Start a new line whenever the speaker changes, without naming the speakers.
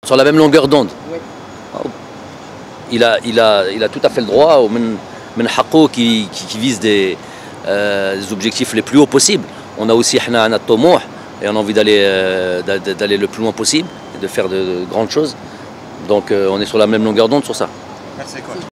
Sur la même longueur d'onde.
Oui.
Il a tout à fait le droit, من حقه qui vise des objectifs les plus hauts possibles. On a aussi un طموح et on a envie d'aller le plus loin possible et de faire de grandes choses. Donc on est sur la même longueur d'onde sur ça.
Merci coach.